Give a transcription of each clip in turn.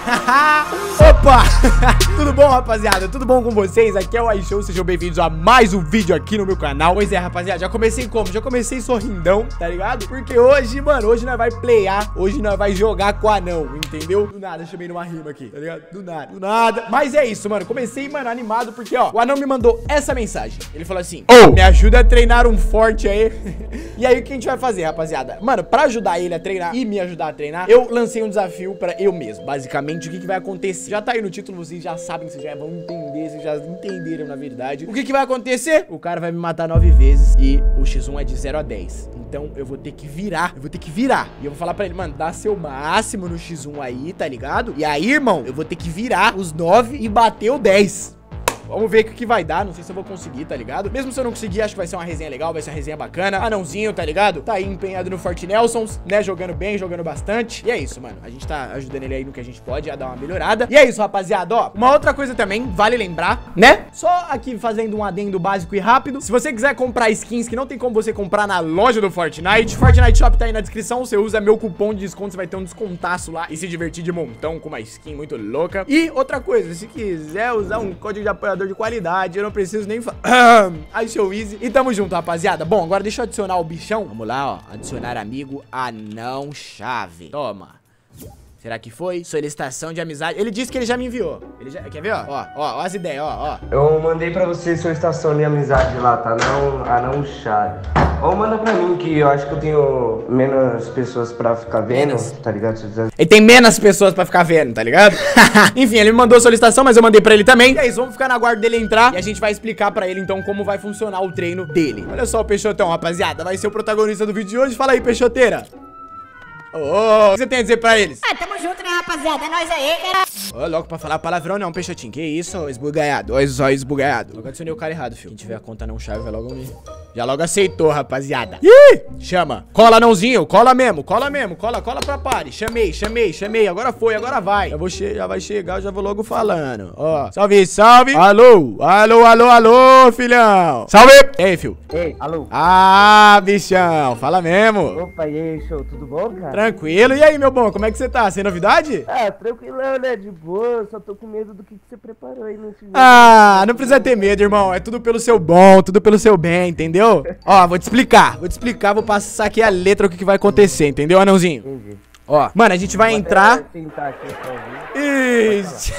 Opa! Tudo bom, rapaziada? Tudo bom com vocês? Aqui é o iShow, sejam bem-vindos a mais um vídeo aqui no meu canal. Pois é, rapaziada, já comecei como? Já comecei sorrindão, tá ligado? Porque hoje, mano, hoje nós vai playar, hoje nós vai jogar com o anão, entendeu? Do nada, chamei numa rima aqui, tá ligado? Do nada. Mas é isso, mano, comecei, mano, animado porque, ó, o anão me mandou essa mensagem. Ele falou assim, me ajuda a treinar um forte aí. E aí, o que a gente vai fazer, rapaziada? Mano, pra ajudar ele a treinar e me ajudar a treinar, eu lancei um desafio pra eu mesmo. Basicamente, o que vai acontecer? Já tá aí no título, vocês já sabem, vocês já vão entender, vocês já entenderam, na verdade. O que vai acontecer? O cara vai me matar 9 vezes e o X1 é de 0 a 10. Então, eu vou ter que virar. E eu vou falar pra ele, mano, dá seu máximo no X1 aí, tá ligado? E aí, irmão, eu vou ter que virar os 9 e bater o 10. Vamos ver o que vai dar, não sei se eu vou conseguir, tá ligado? Mesmo se eu não conseguir, acho que vai ser uma resenha legal, vai ser uma resenha bacana. Anãozinho, tá ligado? Tá aí empenhado no Forte Nelsons, né? Jogando bem, jogando bastante. E é isso, mano. A gente tá ajudando ele aí no que a gente pode a dar uma melhorada. E é isso, rapaziada, ó. Uma outra coisa também, vale lembrar, né? Só aqui fazendo um adendo básico e rápido. Se você quiser comprar skins que não tem como você comprar na loja do Fortnite, Fortnite Shop tá aí na descrição. Você usa meu cupom de desconto, você vai ter um descontaço lá e se divertir de montão com uma skin muito louca. E outra coisa, se quiser usar um código de apoiador de qualidade, eu não preciso nem iShow Easy. E tamo junto, rapaziada. Bom, agora deixa eu adicionar o bichão. Vamos lá, ó. Adicionar amigo anão chave. Toma. Será que foi? Solicitação de amizade. Ele disse que ele já me enviou. Ele já... Quer ver, ó? Ó as ideias, ó. Eu mandei pra você solicitação de amizade lá, tá? Anão chave. Ou manda pra mim, que eu acho que eu tenho menos pessoas pra ficar vendo, tá ligado? Ele tem menos pessoas pra ficar vendo, tá ligado? Enfim, ele me mandou a solicitação, mas eu mandei pra ele também. E é isso, vamos ficar na guarda dele entrar e a gente vai explicar pra ele, então, como vai funcionar o treino dele. Olha só o Peixotão, rapaziada. Vai ser o protagonista do vídeo de hoje. Fala aí, Peixoteira. O que você tem a dizer pra eles? Tamo junto, né, rapaziada? É nóis aí, cara. Ô, louco pra falar palavrão não, Peixotinho. Que isso, ô esbugaiado. Ô, zóio esbugaiado. Logo adicionei o cara errado, filho. Quem tiver a conta não chave vai logo me... Já logo aceitou, rapaziada. Ih! Chama. Cola, anãozinho. Cola mesmo. Cola pra pare. Chamei. Agora foi, agora vai. Já vai chegar, eu já vou logo falando. Ó. Salve. Alô, filhão. Salve. Ei, filho. Ei, alô. Ah, bichão. Fala mesmo. Opa, e aí, show, tudo bom, cara? Tranquilo. E aí, meu bom, como é que você tá? Sem novidade? Tranquilão, né? De boa, só tô com medo do que você preparou aí nesse vídeo. Ah, não precisa ter medo, irmão. É tudo pelo seu bom, tudo pelo seu bem, entendeu? Ó, vou te explicar, vou passar aqui a letra o que vai acontecer, entendeu, anãozinho? Entendi. Ó, mano, a gente vai entrar... Ixi.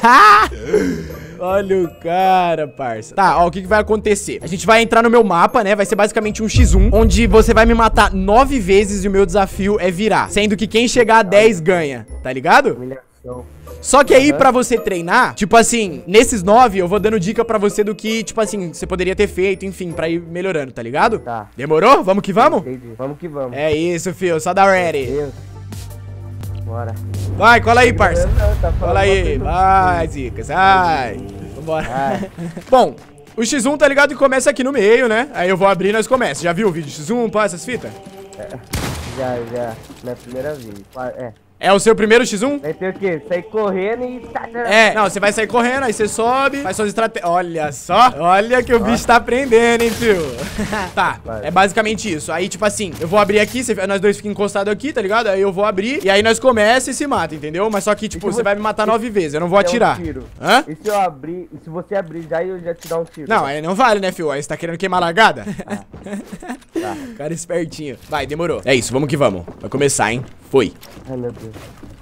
Olha o cara, parça. Tá, ó, o que vai acontecer? A gente vai entrar no meu mapa, né? Vai ser basicamente um X1, onde você vai me matar 9 vezes e o meu desafio é virar. Sendo que quem chegar a 10 ganha, tá ligado? Humilhação. Só que aí, pra você treinar, tipo assim, nesses 9, eu vou dando dica pra você do que, tipo assim, você poderia ter feito, enfim, pra ir melhorando, tá ligado? Tá. Demorou? Vamos que vamos? Entendi. Vamos que vamos. É isso, fio, só dá ready. Deus. Bora. Vai, cola aí, parça. Tá Cola aí, vai, Zica, sai. Vambora. Bom, o X1, tá ligado, que começa aqui no meio, né? Aí eu vou abrir e nós começamos. Já viu o vídeo X1, pá, essas fitas? Já. Minha primeira vez. É o seu primeiro X1? Vai ter o quê? Sair correndo e... Não, você vai sair correndo, aí você sobe, faz suas estratégias. Olha só, olha que o bicho tá aprendendo, hein, tio. Tá, é basicamente isso. Aí, tipo assim, eu vou abrir aqui, nós dois ficamos encostados aqui, tá ligado? Aí eu vou abrir, e aí nós começa e se mata, entendeu? Mas só que, tipo, você vai me matar 9 vezes, eu não vou atirar. Hã? E se eu abrir, e se você abrir já, eu já te dar um tiro? Não, aí não vale, né, fio? Aí você tá querendo queimar a largada? Tá. Cara espertinho. Vai, demorou. É isso, vamos que vamos. Vai começar, hein? Foi. Ai, meu Deus.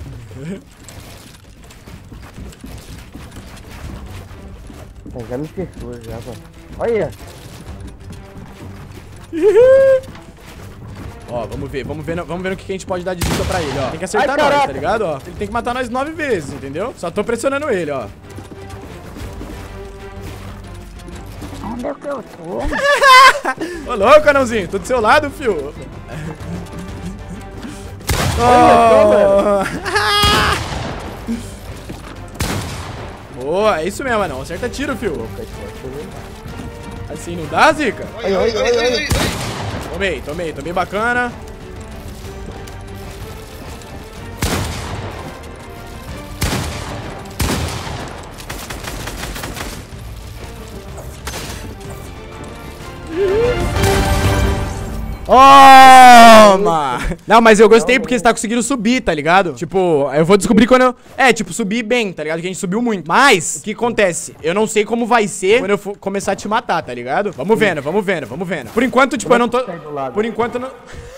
Já me acertou, já, mano. Olha! Ó, vamos ver o que a gente pode dar de dica pra ele, ó. Tem que acertar nós, tá ligado, ó? Ele tem que matar nós 9 vezes, entendeu? Só tô pressionando ele, ó. Onde é que eu tô? Ô, louco, anãozinho. Tô do seu lado, fio. Boa, é isso mesmo, não. Acerta tiro, fio. Assim não dá, Zica? Tomei bacana. Oh! Toma! Não, mas eu gostei porque você tá conseguindo subir, tá ligado? Tipo, eu vou descobrir quando eu... tipo, subir bem, tá ligado? Que a gente subiu muito. Mas, o que acontece? Eu não sei como vai ser quando eu for começar a te matar, tá ligado? Vamos vendo, vamos vendo, vamos vendo. Por enquanto, tipo, eu não tô... Por enquanto, eu não...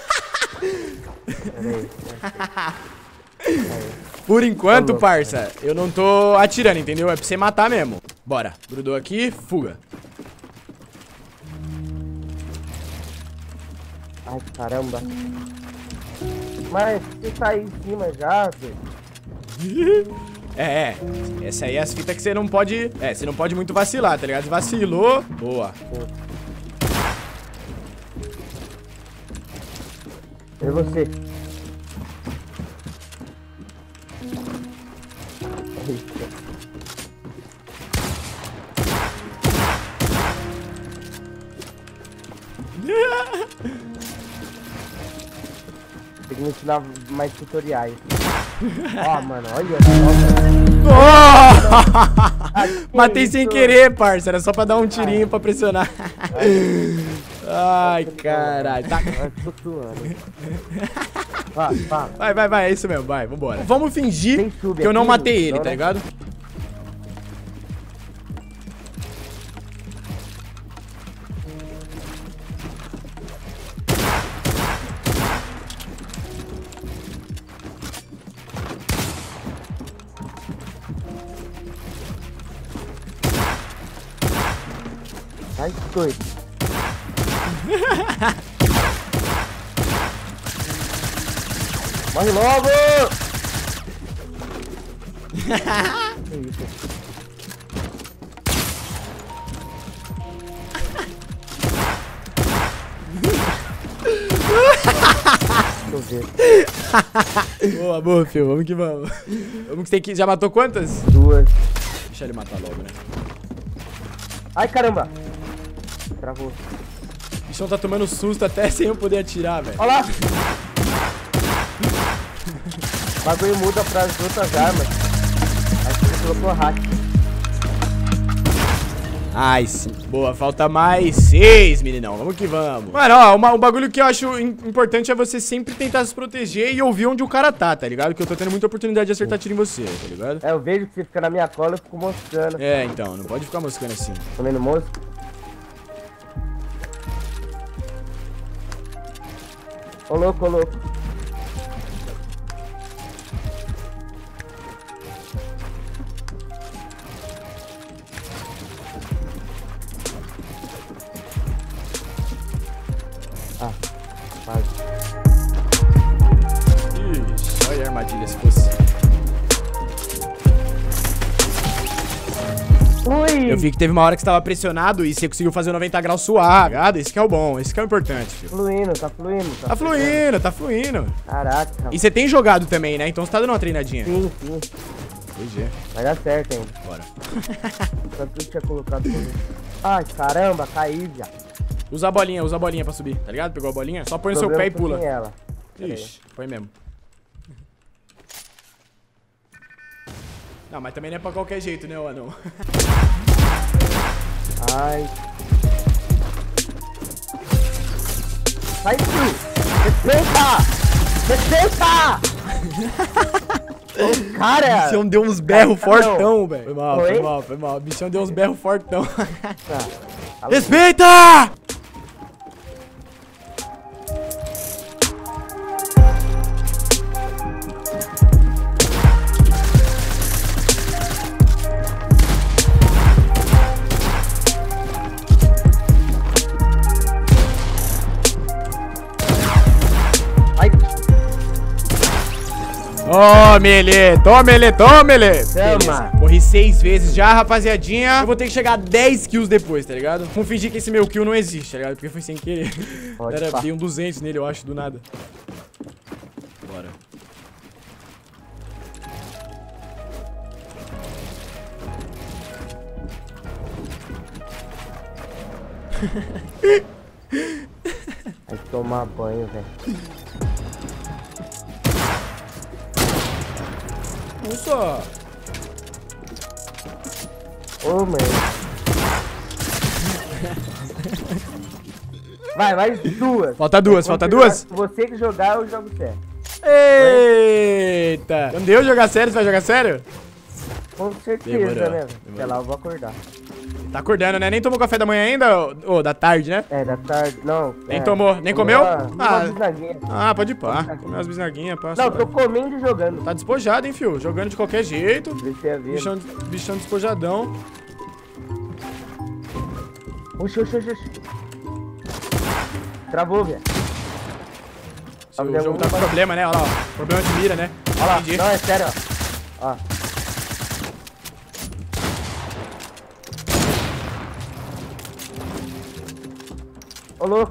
Por enquanto, parça, eu não tô atirando, entendeu? É pra você matar mesmo. Bora. Grudou aqui, fuga. Ai, caramba. Mas você sair em cima já, velho. Essa aí é as fitas que você não pode... você não pode muito vacilar, tá ligado? Vacilou. Boa. É você. Tem que me ensinar mais tutoriais. Ó, mano, olha. Matei sem querer, parça. Era só pra dar um tirinho pra pressionar. Ai, caralho. Tá. Vai, é isso mesmo, vai, vambora. Vamos fingir que eu não matei ele, tá ligado? Ai, que doido. Morre logo! Que isso? Boa, boa, filho. Vamos que vamos. Vamos que tem que... Já matou quantas? 2. Deixa ele matar logo, né? Ai, caramba! Travou. O bichão tá tomando susto até sem eu poder atirar, velho. Olha lá! O bagulho muda pras outras armas. Acho que você colocou hack. Ai, sim. Boa, falta mais 6, meninão. Vamos que vamos. Mano, ó, um bagulho que eu acho importante é você sempre tentar se proteger e ouvir onde o cara tá ligado? Que eu tô tendo muita oportunidade de acertar tiro em você, tá ligado? Eu vejo que você fica na minha cola e eu fico moscando. Então, não pode ficar moscando assim. Comendo mosca? Ô louco, ô louco. Ah, quase. Ixi, olha a armadilha se fosse. Ui! Eu vi que teve uma hora que você tava pressionado e você conseguiu fazer o 90 graus suave, ligado? Esse que é o bom, esse que é o importante, filho. Fluindo, tá fluindo. Tá fluindo, tá fluindo. Caraca. E você tem jogado também, né? Então você tá dando uma treinadinha. Sim, sim. GG. Vai dar certo ainda. Bora. Tanto que tinha colocado comigo. Ai, caramba, caí já. Usa a bolinha pra subir, tá ligado? Pegou a bolinha? Só põe no seu pé e pula. Ela. Ixi, põe mesmo. Não, mas também não é pra qualquer jeito, né, ô anão? Ai. Sai, tio! Respeita! Respeita! Cara! O bichão deu uns berros fortão, velho. Foi? Foi mal. O bichão deu uns berros fortão. Tá. Respeita! Toma ele! Toma ele! Toma ele! Toma! Morri 6 vezes já, rapaziadinha. Eu vou ter que chegar a 10 kills depois, tá ligado? Vamos fingir que esse meu kill não existe, tá ligado? Porque foi sem querer. Dei um 200 nele, eu acho, do nada. Bora. Vai tomar banho, velho. Nossa! Ô, mano. Vai, mais duas. Falta duas, falta duas? Se você que jogar, eu jogo sério. Eita! Quando eu jogar sério, você vai jogar sério? Com certeza, Demorou, né? demorou. Até lá eu vou acordar. Tá acordando, né? Nem tomou café da manhã ainda? Ô, da tarde, né? É, da tarde. Não. Nem tomou, nem comeu? Uma bisnaguinha. Pode ir pá. Comer umas bisnaguinhas, pá. Não, tô comendo e jogando. Tá despojado, hein, fio? Jogando de qualquer jeito. Deixa eu ver. Bichão despojadão. Oxi. Travou, velho. O jogo tá com problema, né? Olha lá, ó. Problema de mira, né? Olha lá. Entendi. Não, é sério, ó. Ó. Ô, louco.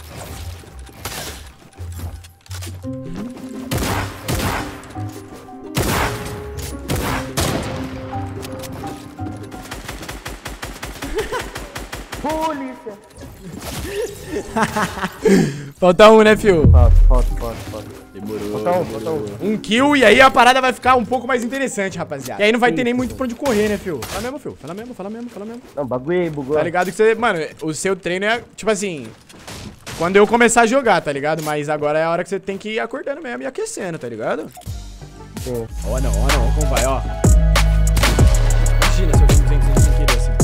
Polícia. Falta um, né, fio? Falta. Demorou. Falta um. Um kill e aí a parada vai ficar um pouco mais interessante, rapaziada. E aí não vai ter nem muito pra onde correr, né, fio? Fala mesmo, fio. Fala mesmo. Não, bagulho aí, bugou. Tá ligado que você... Mano, o seu treino é, tipo assim... Quando eu começar a jogar, tá ligado? Mas agora é a hora que você tem que ir acordando mesmo e aquecendo, tá ligado? Sim. Ó, não, como vai, ó. Imagina se eu tenho sem querer assim.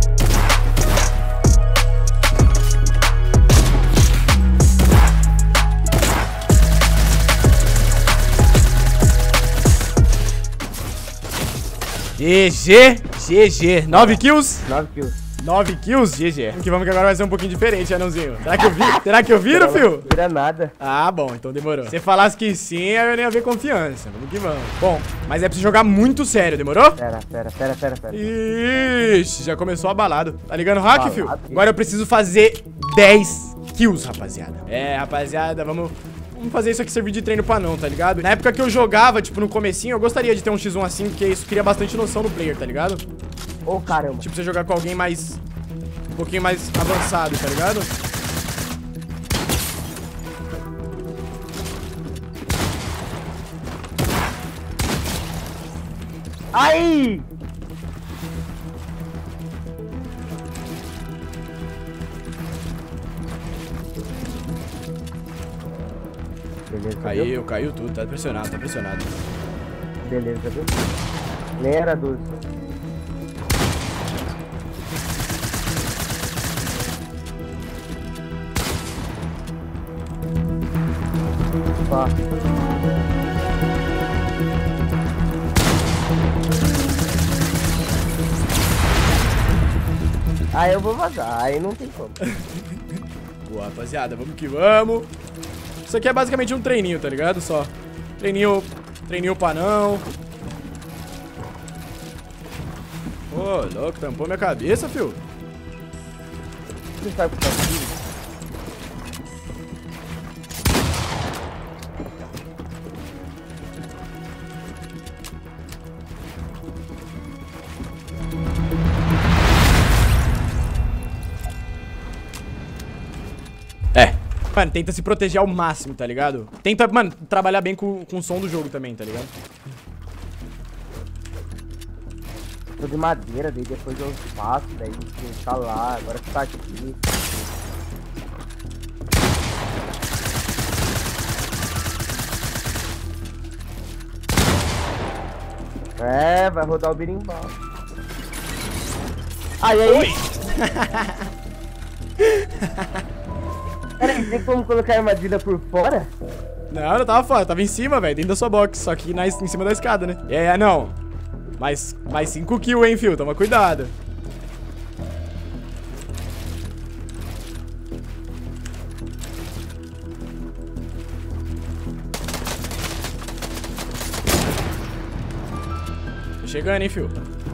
GG. 9 kills? 9 kills. 9 kills, GG. Vamos que agora vai ser um pouquinho diferente, anãozinho. Será que eu viro, fio? Vira nada. Ah, bom, então demorou. Se você falasse que sim, aí eu nem ia ver confiança. Vamos que vamos. Bom, mas é pra você jogar muito sério, demorou? Pera. Ixi, já começou abalado. Tá ligando o hack, fio? Agora eu preciso fazer 10 kills, rapaziada. É, rapaziada, vamos fazer isso aqui servir de treino pra não, tá ligado? Na época que eu jogava, tipo, no comecinho, eu gostaria de ter um X1 assim, porque isso cria bastante noção no player, tá ligado? Ô, caramba. Tipo, você jogar com alguém mais... Um pouquinho mais avançado, tá ligado? Ai! Beleza, Caiu tudo, tá pressionado. Beleza, viu? Nem era 12. Opa. Aí eu vou vazar, aí não tem como. Boa, rapaziada, vamos que vamos. Isso aqui é basicamente um treininho, tá ligado? Só treininho pra não. Ô, louco, tampou minha cabeça, fio. Você sabe o que tá aqui? Mano, tenta se proteger ao máximo, tá ligado? Tenta, mano, trabalhar bem com o som do jogo também, tá ligado? Tô de madeira, daí depois eu faço, daí tá lá, agora tá aqui. É, vai rodar o birimbau. Aí. Peraí, tem como colocar a armadilha por fora? Não tava fora, tava em cima, velho, dentro da sua box, só que em cima da escada, né? É, não. Mais 5 kills, hein, fio, toma cuidado. Tô chegando, hein, fio.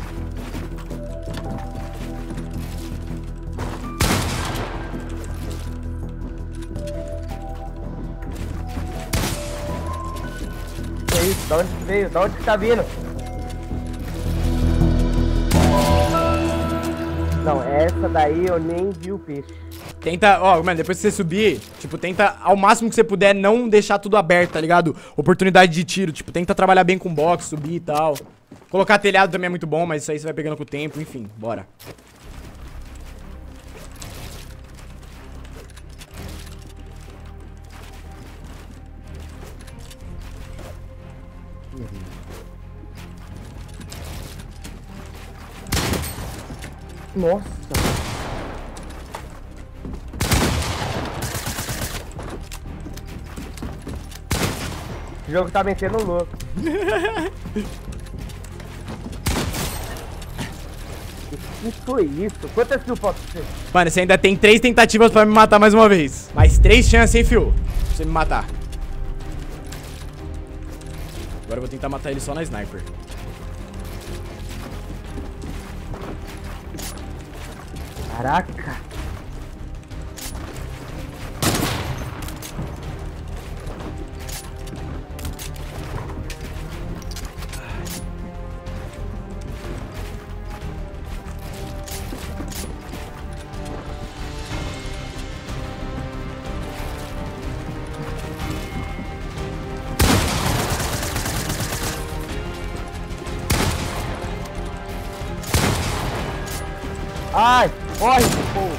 Da onde que veio? Da onde que tá vindo? Não, essa daí eu nem vi o peixe. Tenta, ó, mano, depois que você subir, tipo, tenta ao máximo que você puder não deixar tudo aberto, tá ligado? Oportunidade de tiro, tipo, tenta trabalhar bem com box, subir e tal. Colocar telhado também é muito bom, mas isso aí você vai pegando com o tempo, enfim, bora. Nossa. O jogo tá metendo louco. Que foi isso? Quantas kills falta pra você? Mano, você ainda tem 3 tentativas pra me matar mais uma vez. Mais 3 chances, hein, fio? Pra você me matar. Agora eu vou tentar matar ele só na sniper. Caraca. Ai, corre, pô.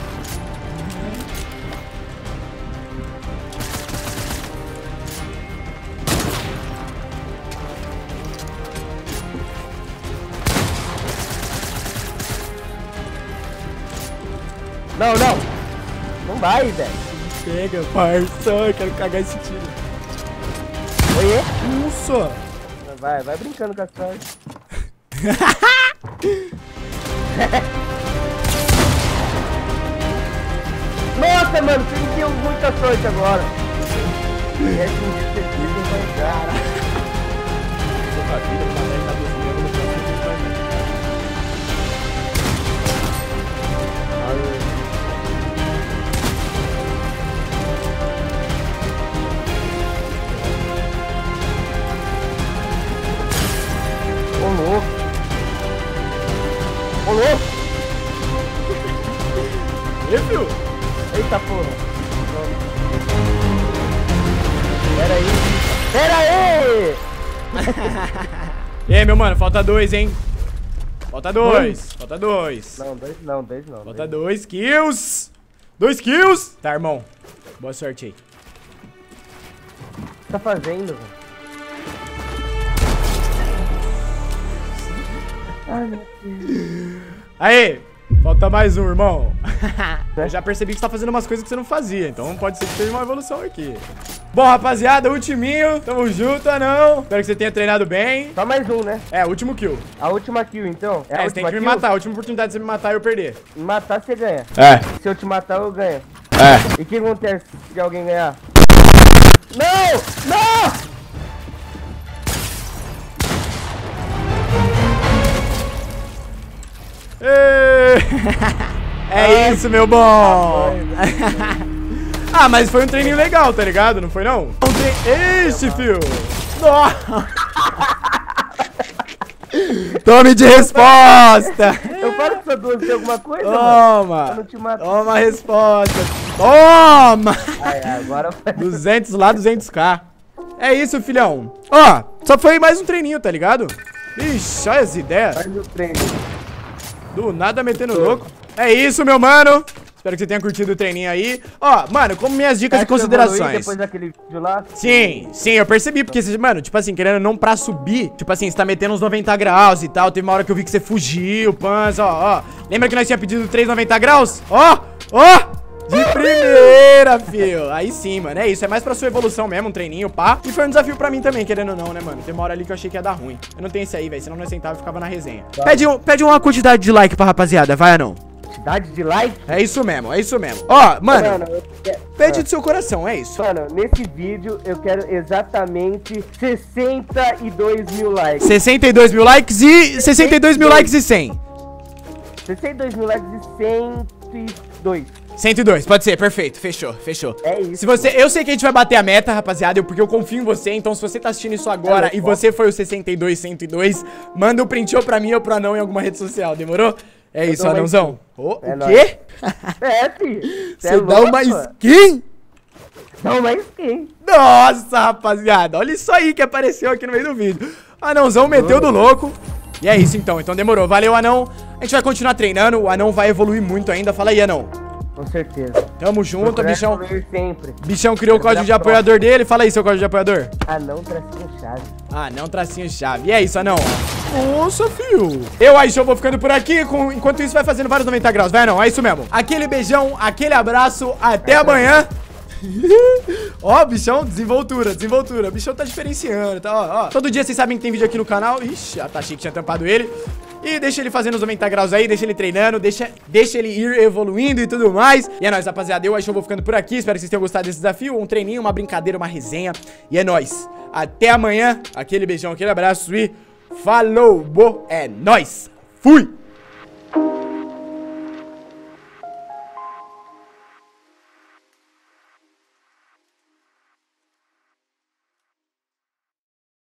Não, não. Não vai, velho. Pega, parça. Eu quero cagar esse tiro. Oiê? Nossa. Vai brincando com a sorte. Nossa, mano, você deu muita sorte agora. Ô louco. Ô louco. E, fio? Eita porra. Pera aí. Pera aí. E aí, meu mano, falta 2, hein? Falta 2. Falta 2. Não, dois não. Falta 2 kills. 2 kills. Tá, irmão. Boa sorte aí. O que você tá fazendo, velho? Ai, meu Deus. Aí, falta mais um, irmão. Eu já percebi que você tá fazendo umas coisas que você não fazia, então pode ser que teve uma evolução aqui. Bom, rapaziada, ultiminho. Tamo junto, não. Espero que você tenha treinado bem. Só mais um, né? É, último kill. A última kill, então? É, você tem que me matar. A última oportunidade de você me matar e eu perder. Me matar, você ganha. É. Se eu te matar, eu ganho. É. E o que acontece se alguém ganhar? Não! Não! É isso, meu bom. Ah, mas foi um treininho legal, tá ligado? Não foi, não? Ixi, fio. Tome de resposta. Eu falo que sua duas tem alguma coisa, Toma. mano? Eu não te mato. Toma a resposta. Toma. Ai, agora foi. 200 lá, 200k. É isso, filhão. Ó, só foi mais um treininho, tá ligado? Ixi, olha as ideias. Faz o treino. Do nada metendo louco. É isso, meu mano. Espero que você tenha curtido o treininho aí. Ó, mano, como minhas dicas e considerações. Depois daquele vídeo lá? Sim, eu percebi. Porque, mano, tipo assim, querendo não pra subir. Tipo assim, você tá metendo uns 90 graus e tal. Teve uma hora que eu vi que você fugiu, pança, ó. Lembra que nós tínhamos pedido 390 graus? Ó. De primeira, fio. Aí sim, mano, é isso. É mais pra sua evolução mesmo, um treininho, pá. E foi um desafio pra mim também, querendo ou não, né, mano? Tem uma hora ali que eu achei que ia dar ruim. Eu não tenho esse aí, velho, senão nós sentava e ficava na resenha. Tá. Pede uma quantidade de like pra rapaziada, vai ou não? Quantidade de like? É isso mesmo, é isso mesmo. Ó, mano, pede do seu coração, é isso. Mano, nesse vídeo eu quero exatamente 62 mil likes. 62 mil likes e 62 mil likes e 100. 62 mil likes e 102. 102, pode ser, perfeito, fechou. É isso. Se você, eu sei que a gente vai bater a meta, rapaziada, porque eu confio em você. Então se você tá assistindo isso agora e você foi o 62, 102, manda um print ou pra mim ou pro anão em alguma rede social, demorou? É isso, anãozão. O quê? É, filho. Você dá uma skin? Dá uma skin. Nossa, rapaziada, olha isso aí que apareceu aqui no meio do vídeo. Anãozão meteu do louco. E é isso então demorou. Valeu, anão. A gente vai continuar treinando, o anão vai evoluir muito ainda. Fala aí, anão. Com certeza. Tamo junto, bichão. Sempre. Bichão criou o código de apoiador dele. Fala aí seu código de apoiador. Anão tracinho chave. Anão tracinho chave. E é isso, Anão. Nossa, fio. Eu, iShow, vou ficando por aqui. Enquanto isso, vai fazendo vários 90 graus. Vai, não. É isso mesmo. Aquele beijão, aquele abraço. Até amanhã. Ó, bichão, desenvoltura. O bichão tá diferenciando, tá? Ó. Todo dia vocês sabem que tem vídeo aqui no canal. Ixi, a Tachi que tinha tampado ele. E deixa ele fazendo os 90 graus aí, deixa ele treinando, deixa ele ir evoluindo e tudo mais. E é nóis, rapaziada, eu, iShow, vou ficando por aqui. Espero que vocês tenham gostado desse desafio, um treininho, uma brincadeira, uma resenha. E é nóis, até amanhã, aquele beijão, aquele abraço e falou, é nóis, fui!